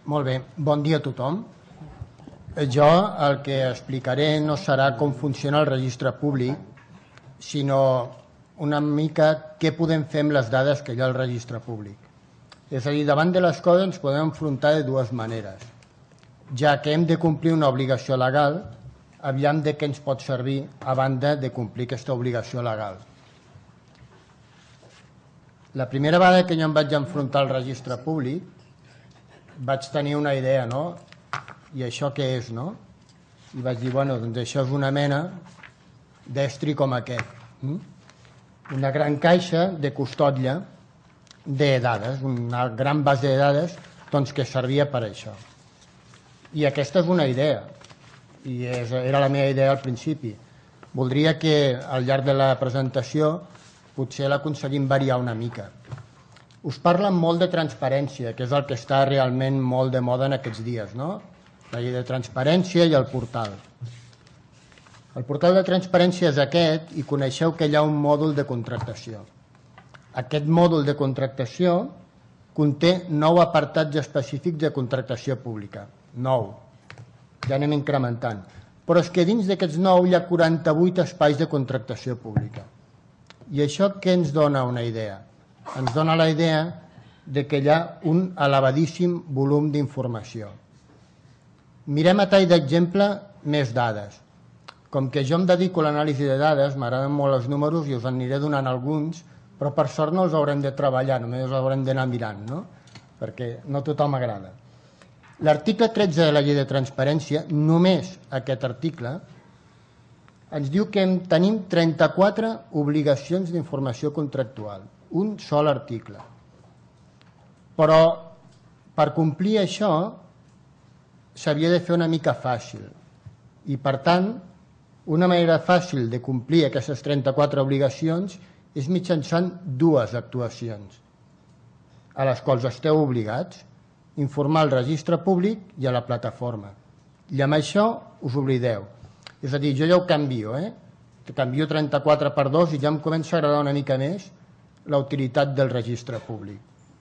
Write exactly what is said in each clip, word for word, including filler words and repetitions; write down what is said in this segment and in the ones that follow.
Molt bé, bon dia a tothom. Jo el que explicaré no serà com funciona el registre públic, sinó una mica què podem fer amb les dades que hi ha al registre públic. És a dir, davant de les coses ens podem enfrontar de dues maneres. Ja que hem de complir una obligació legal, aviam de què ens pot servir a banda de complir aquesta obligació legal. La primera vegada que jo em vaig enfrontar al registre públic vaig tenir una idea, no? I això què és, no? I vaig dir, bueno, doncs això és una mena d'estri com aquest. Una gran caixa de custòdia de dades, una gran base de dades doncs, que servia per això. I aquesta és una idea, i és, era la meva idea al principi. Voldria que al llarg de la presentació potser l'aconseguim variar una mica. Us parlen molt de transparència, que és el que està realment molt de moda en aquests dies, no? La llei de transparència i el portal. El portal de transparència és aquest i coneixeu que hi ha un mòdul de contractació. Aquest mòdul de contractació conté nou apartats específics de contractació pública. Nou. Ja anem incrementant. Però és que dins d'aquests nou hi ha quaranta-vuit espais de contractació pública. I això què ens dona una idea? Ens dona la idea de que hi ha un elevadíssim volum d'informació. Mirem a tall d'exemple més dades. Com que jo em dedico a l'anàlisi de dades, m'agraden molt els números i us en aniré donant alguns, però per sort no els haurem de treballar, només els haurem d'anar mirant, no? Perquè no tothom agrada. L'article tretze de la llei de transparència, només aquest article, ens diu que tenim trenta-quatre obligacions d'informació contractual. Un sol article. Però per complir això s'havia de fer una mica fàcil. I per tant, una manera fàcil de complir aquestes trenta-quatre obligacions és mitjançant dues actuacions a les quals esteu obligats: informar al registre públic i a la plataforma. I amb això us oblideu. És a dir, jo ja ho canvio, eh? Canvio trenta-quatre per dos i ja em comença a agradar una mica més la utilitat del registre públic.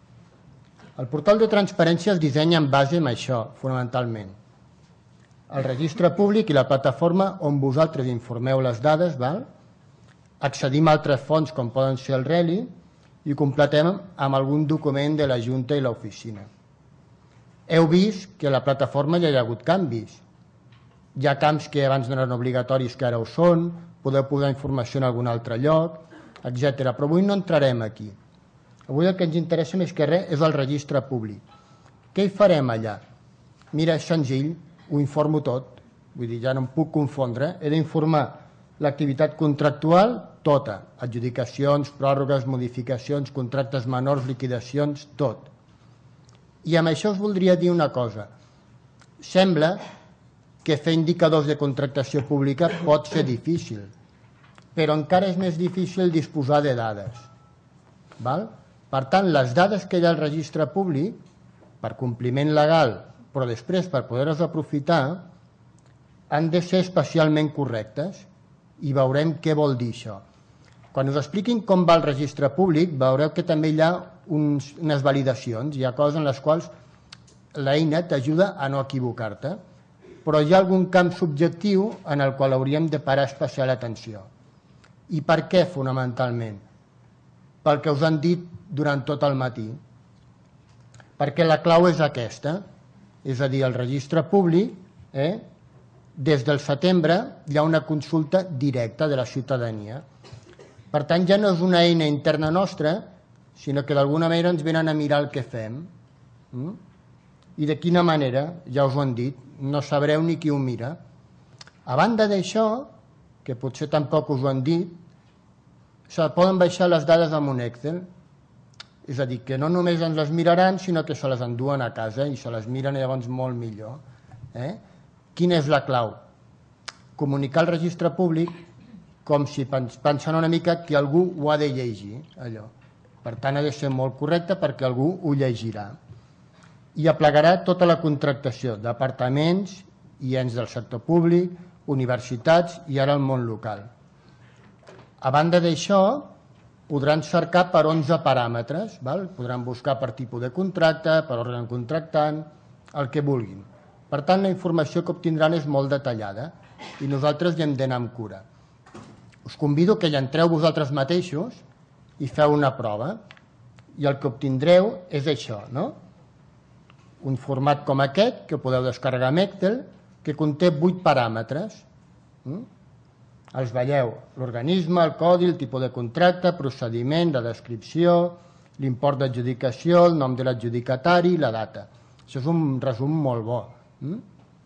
El portal de transparència es dissenya en base a això, fonamentalment. El registre públic i la plataforma on vosaltres informeu les dades, val? Accedim a altres fonts com poden ser el RELI i completem amb algun document de la Junta i l'oficina. Heu vist que a la plataforma ja hi ha hagut canvis. Hi ha camps que abans no eren obligatoris que ara ho són, podeu posar informació en algun altre lloc, etcètera. Però avui no entrarem aquí. Avui el que ens interessa més que res és el registre públic. Què hi farem allà? Mira, és senzill, ho informo tot. Vull dir, ja no em puc confondre. He d'informar l'activitat contractual tota. Adjudicacions, pròrrogues, modificacions, contractes menors, liquidacions, tot. I amb això us voldria dir una cosa. Sembla que fer indicadors de contractació pública pot ser difícil, però encara és més difícil disposar de dades. Val? Per tant, les dades que hi ha al registre públic, per compliment legal, però després per poder-les aprofitar, han de ser especialment correctes i veurem què vol dir això. Quan us expliquin com va el registre públic, veureu que també hi ha uns, unes validacions, hi ha coses en les quals l'eina t'ajuda a no equivocar-te, però hi ha algun camp subjectiu en el qual hauríem de parar especial atenció. I per què, fonamentalment? Pel que us han dit durant tot el matí. Perquè la clau és aquesta, és a dir, el registre públic, eh, des del setembre hi ha una consulta directa de la ciutadania. Per tant, ja no és una eina interna nostra, sinó que d'alguna manera ens venen a mirar el que fem. Mm? I de quina manera, ja us ho han dit, no sabreu ni qui ho mira. A banda d'això, que potser tampoc us ho han dit, se poden baixar les dades amb un Excel. És a dir, que no només ens les miraran, sinó que se les enduen a casa i se les miren llavors molt millor. Eh? Quina és la clau? Comunicar al registre públic com si pensant una mica que algú ho ha de llegir, allò. Per tant, ha de ser molt correcte perquè algú ho llegirà. I aplegarà tota la contractació d'apartaments i ens del sector públic, universitats i ara el món local. A banda d'això, podran cercar per onze paràmetres, val? Podran buscar per tipus de contracte, per òrgan contractant, el que vulguin. Per tant, la informació que obtindran és molt detallada i nosaltres hi hem d'anar amb cura. Us convido que hi entreu vosaltres mateixos i feu una prova. I el que obtindreu és això, no? Un format com aquest, que podeu descarregar amb Excel, que conté vuit paràmetres. Mm? Els veieu: l'organisme, el codi, el tipus de contracte, procediment, la descripció, l'import d'adjudicació, el nom de l'adjudicatari i la data. Això és un resum molt bo. Mm?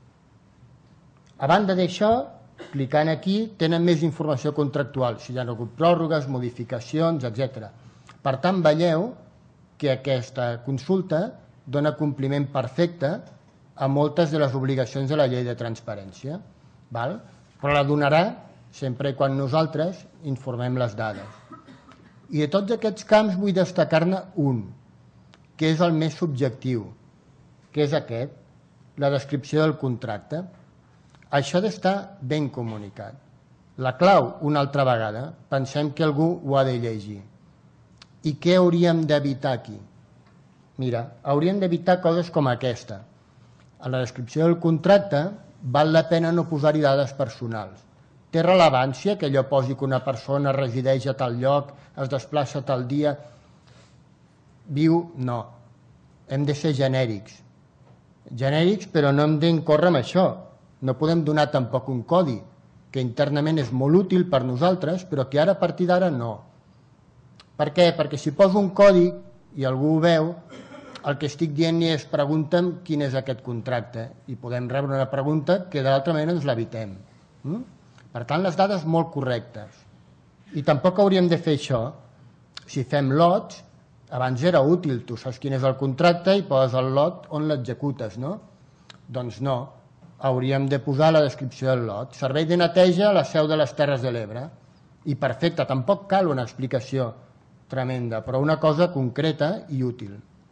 A banda d'això, clicant aquí, tenen més informació contractual, si hi ha hagut pròrrogues, modificacions, etcètera. Per tant, veieu que aquesta consulta dona compliment perfecte a moltes de les obligacions de la llei de transparència, val? Però la donarà sempre i quan nosaltres informem les dades. I de tots aquests camps vull destacar-ne un, que és el més subjectiu, que és aquest, la descripció del contracte. Això ha d'estar ben comunicat. La clau, una altra vegada, pensem que algú ho ha de llegir. I què hauríem d'evitar aquí? Mira, hauríem d'evitar coses com aquesta. A la descripció del contracte val la pena no posar-hi dades personals. Té rellevància que allò posi que una persona resideix a tal lloc, es desplaça a tal dia, viu? No. Hem de ser genèrics. Genèrics, però no hem d'incórrer amb això. No podem donar tampoc un codi, que internament és molt útil per nosaltres, però que ara a partir d'ara no. Per què? Perquè si poso un codi i algú ho veu, el que estic dient és pregunta'm quin és aquest contracte i podem rebre una pregunta que de l'altra manera ens l'evitem. Per tant, les dades molt correctes. I tampoc hauríem de fer això. Si fem lots, abans era útil, tu saps quin és el contracte i poses el lot on l'executes, no? Doncs no, hauríem de posar la descripció del lot. Servei de neteja a la Seu de les Terres de l'Ebre. I perfecte, tampoc cal una explicació tremenda, però una cosa concreta i útil.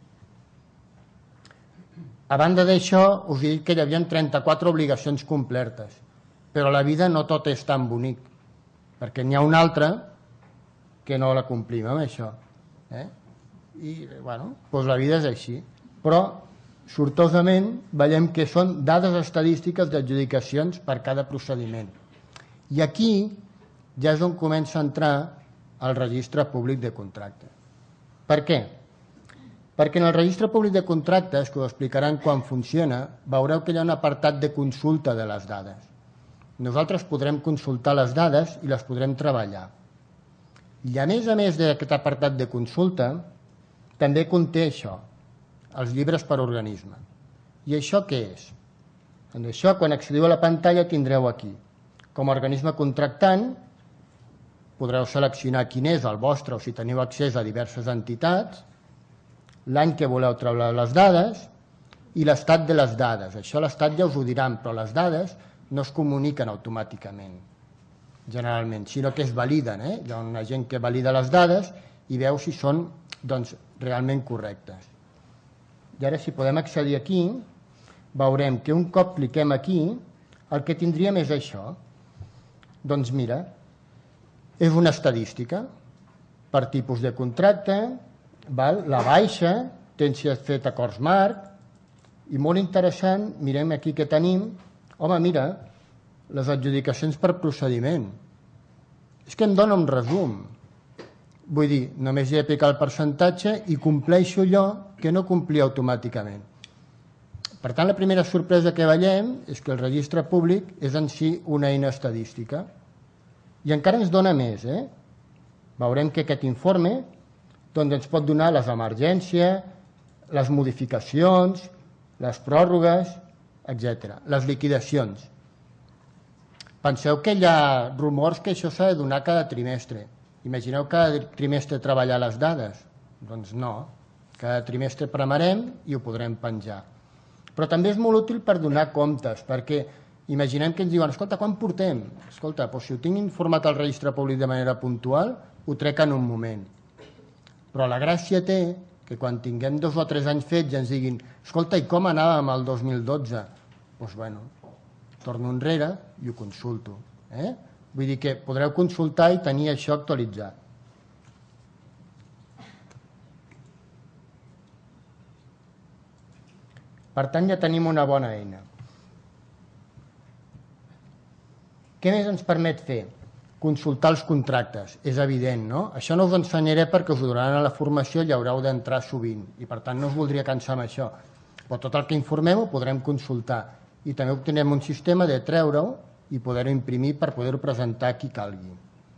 A banda d'això, us he dit que hi havia trenta-quatre obligacions complertes, però la vida no tot és tan bonic, perquè n'hi ha una altra que no la complim amb això. Eh? I, bueno, doncs la vida és així. Però, sortosament, veiem que són dades estadístiques d'adjudicacions per cada procediment. I aquí ja és on comença a entrar el registre públic de contractes. Per què? Perquè en el registre públic de contractes, que ho explicaran quan funciona, veureu que hi ha un apartat de consulta de les dades. Nosaltres podrem consultar les dades i les podrem treballar. I a més a més d'aquest apartat de consulta, també conté això, els llibres per organisme. I això què és? En això, quan accediu a la pantalla, tindreu aquí. Com a organisme contractant, podreu seleccionar quin és el vostre o si teniu accés a diverses entitats, l'any que voleu treure les dades i l'estat de les dades. Això l'estat ja us ho diran, però les dades no es comuniquen automàticament, generalment, sinó que es validen. Eh? Hi ha una gent que valida les dades i veu si són doncs, realment correctes. I ara, si podem accedir aquí, veurem que un cop cliquem aquí, el que tindríem és això. Doncs mira, és una estadística per tipus de contracte, val? La baixa, tens si has fet acords marc, i molt interessant, mirem aquí què tenim. Home, mira, les adjudicacions per procediment. És que em dona un resum. Vull dir, només he de picar el percentatge i compleixo allò que no complia automàticament. Per tant, la primera sorpresa que veiem és que el registre públic és en si una eina estadística. I encara ens dona més. Eh? Veurem que aquest informe doncs, ens pot donar les emergències, les modificacions, les pròrrogues, etcètera. Les liquidacions. Penseu que hi ha rumors que això s'ha de donar cada trimestre. Imagineu cada trimestre treballar les dades? Doncs no. Cada trimestre premarem i ho podrem penjar. Però també és molt útil per donar comptes, perquè imaginem que ens diuen, escolta, quan portem? Escolta, doncs si ho tinc informat al registre públic de manera puntual, ho trec en un moment. Però la gràcia té que quan tinguem dos o tres anys fets ja ens diguin, escolta, i com anàvem el dos mil dotze? Doncs bueno, torno enrere i ho consulto. Eh? Vull dir que podreu consultar i tenir això actualitzat. Per tant, ja tenim una bona eina. Què més ens permet fer? Consultar els contractes, és evident, no? Això no us ensenyaré perquè us ho donaran a la formació i haureu d'entrar sovint i per tant no us voldria cansar amb això. Però tot el que informem ho podrem consultar i també obtenem un sistema de treure-ho i poder-ho imprimir per poder-ho presentar a qui calgui.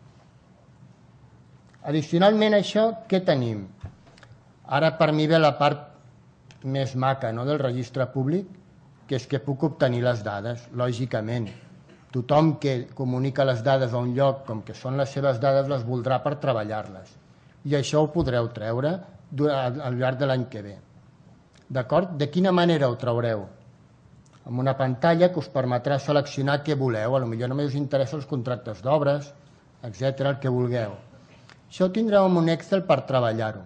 Addicionalment a això, què tenim? Ara per mi ve la part més maca, no?, del registre públic, que és que puc obtenir les dades, lògicament. Tothom que comunica les dades a un lloc com que són les seves dades les voldrà per treballar-les. I això ho podreu treure al llarg de l'any que ve. D'acord? De quina manera ho traureu? Amb una pantalla que us permetrà seleccionar què voleu. Potser només us interessen els contractes d'obres, etcètera, el que vulgueu. Això ho tindreu en un Excel per treballar-ho.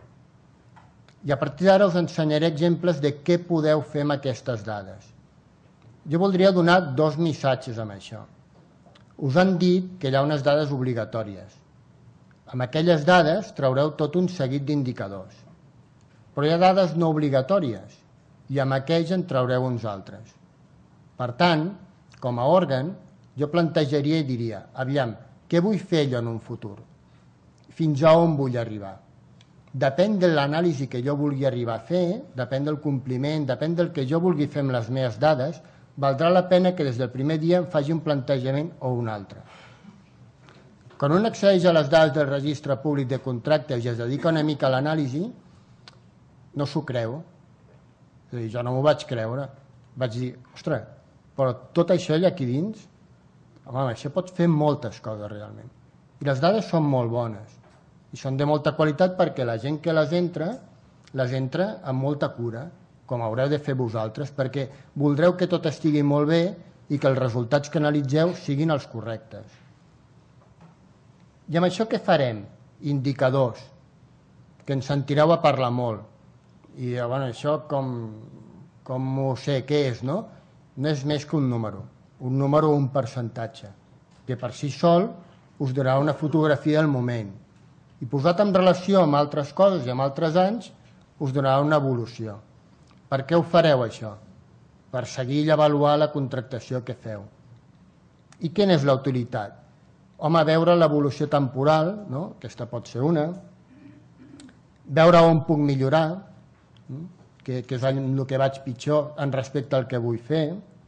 I a partir d'ara us ensenyaré exemples de què podeu fer amb aquestes dades. Jo voldria donar dos missatges amb això. Us han dit que hi ha unes dades obligatòries. Amb aquelles dades traureu tot un seguit d'indicadors. Però hi ha dades no obligatòries i amb aquells en traureu uns altres. Per tant, com a òrgan, jo plantejaria i diria, aviam, què vull fer jo en un futur? Fins a on vull arribar? Depèn de l'anàlisi que jo vulgui arribar a fer, depèn del compliment, depèn del que jo vulgui fer amb les meves dades, valdrà la pena que des del primer dia em faci un plantejament o un altre. Quan un accedeix a les dades del registre públic de contractes i es dedica una mica a l'anàlisi, no s'ho creu. És a dir, jo no m'ho vaig creure. Vaig dir, ostres, però tot això hi ha aquí dins? Home, això pot fer moltes coses realment. I les dades són molt bones. I són de molta qualitat perquè la gent que les entra, les entra amb molta cura, com haureu de fer vosaltres, perquè voldreu que tot estigui molt bé i que els resultats que analitzeu siguin els correctes. I amb això què farem? Indicadors, que ens sentireu a parlar molt. I bueno, això com, com ho sé, què és, no? No és més que un número, un número o un percentatge, que per si sol us donarà una fotografia del moment. I posat en relació amb altres coses i amb altres anys, us donarà una evolució. Per què ho fareu, això? Per seguir i avaluar la contractació que feu. I quina és la utilitat? Home, veure l'evolució temporal, no? Aquesta pot ser una. Veure on puc millorar, que, que és el que vaig pitjor en respecte al que vull fer.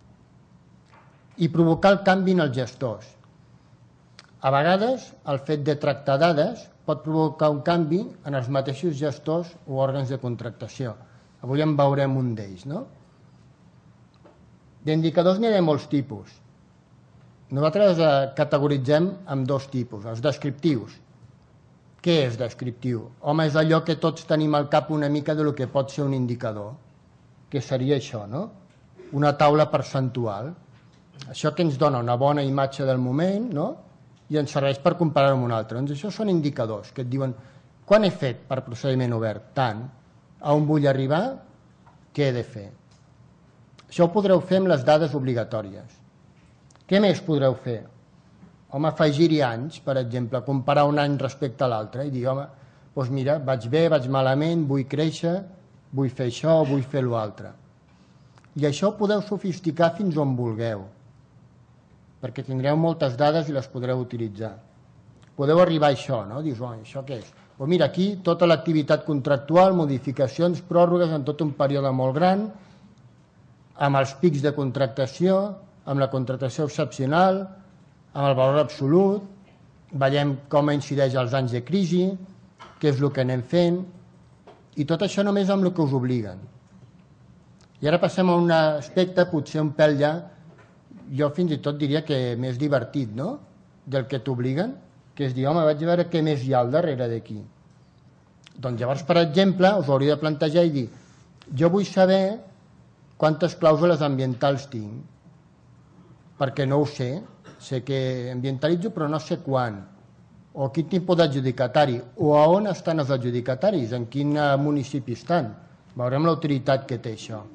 I provocar el canvi en els gestors. A vegades, el fet de tractar dades pot provocar un canvi en els mateixos gestors o òrgans de contractació. Avui en veurem un d'ells, no? D'indicadors n'hi ha de molts tipus. Nosaltres categoritzem amb dos tipus, els descriptius. Què és descriptiu? Home, és allò que tots tenim al cap una mica del que pot ser un indicador, que seria això, no? Una taula percentual. Això que ens dona una bona imatge del moment, no? I ens serveix per comparar-ho amb un altre. Doncs això són indicadors que et diuen quan he fet per procediment obert? Tant. A on vull arribar? Què he de fer? Això ho podreu fer amb les dades obligatòries. Què més podreu fer? Home, afegir-hi anys, per exemple, comparar un any respecte a l'altre i dir, home, doncs mira, vaig bé, vaig malament, vull créixer, vull fer això, vull fer l'altre. I això ho podeu sofisticar fins on vulgueu, perquè tindreu moltes dades i les podreu utilitzar. Podeu arribar a això, no? Dius, oh, això què és? Doncs mira, aquí tota l'activitat contractual, modificacions, pròrrogues en tot un període molt gran, amb els pics de contractació, amb la contractació excepcional, amb el valor absolut, veiem com incideix els anys de crisi, què és el que anem fent, i tot això només amb el que us obliguen. I ara passem a un aspecte, potser un pèl ja, jo fins i tot diria que més divertit, no?, del que t'obliguen, que és dir, home, vaig a veure què més hi ha al darrere d'aquí. Doncs llavors, per exemple, us ho hauria de plantejar i dir, jo vull saber quantes clàusules ambientals tinc, perquè no ho sé, sé que ambientalitzo però no sé quan, o quin tipus d'adjudicatari, o a on estan els adjudicataris, en quin municipi estan. Veurem la utilitat que té això.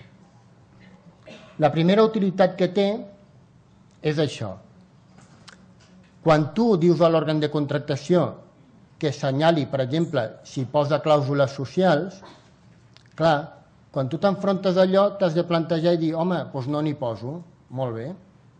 La primera utilitat que té és això. Quan tu dius a l'òrgan de contractació que assenyali, per exemple, si posa clàusules socials, clar, Quan tu t'enfrontes a allò, t'has de plantejar i dir, home, doncs no n'hi poso, molt bé.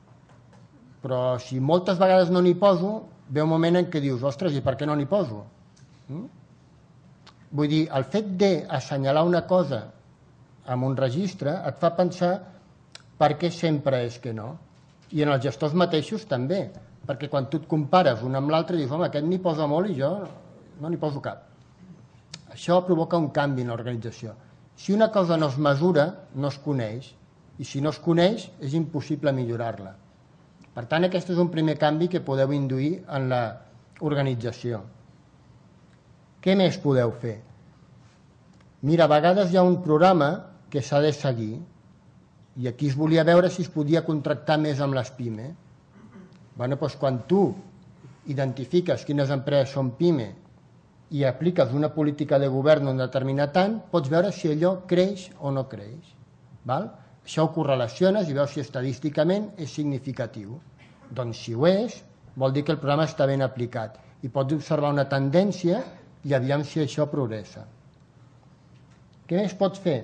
Però si moltes vegades no n'hi poso, ve un moment en què dius, ostres, i per què no n'hi poso? Mm? Vull dir, el fet d'assenyalar una cosa en un registre et fa pensar per què sempre és que no. I en els gestors mateixos també, perquè quan tu et compares un amb l'altre dius, home, aquest n'hi posa molt i jo no n'hi poso cap. Això provoca un canvi en l'organització. Si una cosa no es mesura, no es coneix, i si no es coneix és impossible millorar-la. Per tant, aquest és un primer canvi que podeu induir en l'organització. Què més podeu fer? Mira, a vegades hi ha un programa que s'ha de seguir i aquí es volia veure si es podia contractar més amb les PIME. Bé, doncs quan tu identifiques quines empreses són PIME i apliques una política de govern un determinat any, pots veure si allò creix o no creix. Val? Això ho correlaciones i veus si estadísticament és significatiu. Doncs si ho és, vol dir que el programa està ben aplicat i pots observar una tendència i aviam si això progressa. Què més pots fer?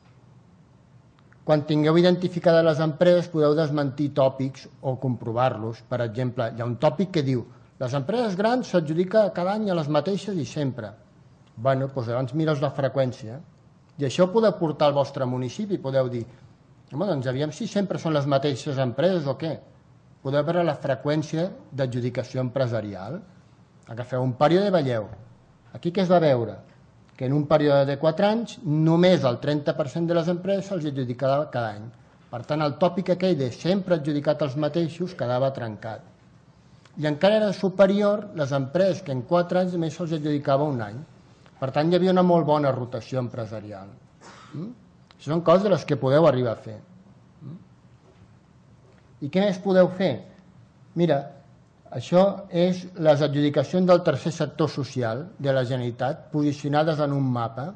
Quan tingueu identificades les empreses podeu desmentir tòpics o comprovar-los. Per exemple, hi ha un tòpic que diu les empreses grans s'adjudica cada any a les mateixes i sempre. Bé, doncs llavors mires la freqüència i això ho podeu portar al vostre municipi. Podeu dir, home, doncs aviam si sempre són les mateixes empreses o què. Podeu veure la freqüència d'adjudicació empresarial. Agafeu un període i veieu. Aquí què es va veure? Que en un període de quatre anys només el trenta per cent de les empreses se'ls adjudicava cada any. Per tant, el tòpic aquell de sempre adjudicat als mateixos quedava trencat. I encara era superior les empreses que en quatre anys només se'ls adjudicava un any. Per tant, hi havia una molt bona rotació empresarial. Mm? Això són coses de les que podeu arribar a fer. Mm? I què més podeu fer? Mira, això és les adjudicacions del tercer sector social de la Generalitat posicionades en un mapa.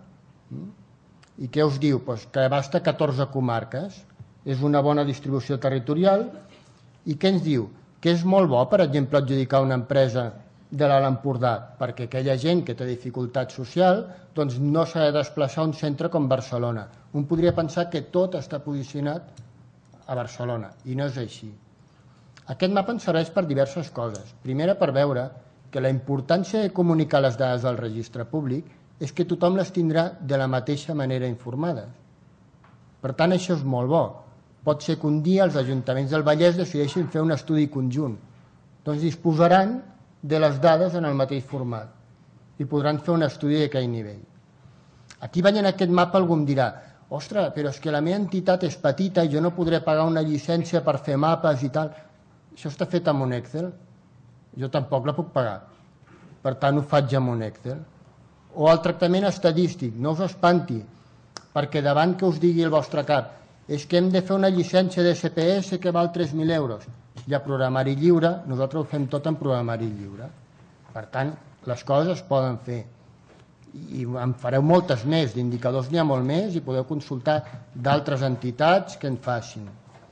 I què us diu? Pues que abasta catorze comarques, és una bona distribució territorial. I què ens diu? Que és molt bo, per exemple, adjudicar una empresa de l'Alt Empordà, perquè aquella gent que té dificultat social doncs no s'ha de desplaçar a un centre com Barcelona. Un podria pensar que tot està posicionat a Barcelona, i no és així. Aquest mapa ens serveix per diverses coses. Primera, per veure que la importància de comunicar les dades del registre públic és que tothom les tindrà de la mateixa manera informades. Per tant, això és molt bo. Pot ser que un dia els ajuntaments del Vallès decideixin fer un estudi conjunt. Doncs disposaran de les dades en el mateix format i podran fer un estudi d'aquell nivell. Aquí veient aquest mapa algú em dirà, ostres, però és que la meva entitat és petita i jo no podré pagar una llicència per fer mapes i tal. Això està fet amb un Excel. Jo tampoc la puc pagar. Per tant, ho faig amb un Excel. O el tractament estadístic. No us espanti, perquè davant que us digui el vostre cap és que hem de fer una llicència de C P S que val tres mil euros. Hi ha programari lliure, nosaltres ho fem tot en programari lliure. Per tant, les coses es poden fer. I en fareu moltes més, d'indicadors n'hi ha molt més i podeu consultar d'altres entitats que en facin.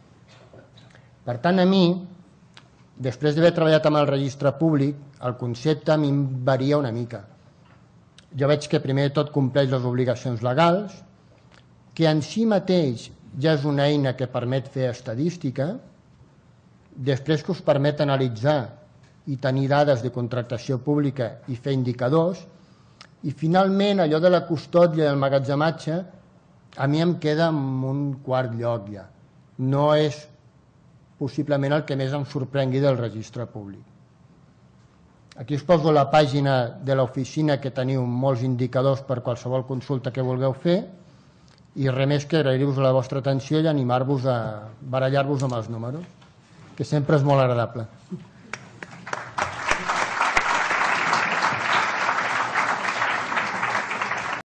Per tant, a mi, després d'haver treballat amb el registre públic, el concepte a mi em varia una mica. Jo veig que primer de tot compleix les obligacions legals, que en si mateix ja és una eina que permet fer estadística, després que us permet analitzar i tenir dades de contractació pública i fer indicadors, i finalment allò de la custòdia i el magatzematge a mi em queda en un quart lloc ja. No és possiblement el que més em sorprengui del registre públic. Aquí us poso la pàgina de l'oficina que teniu molts indicadors per qualsevol consulta que vulgueu fer i res més que agrair-vos la vostra atenció i animar-vos a barallar-vos amb els números, que sempre és molt agradable.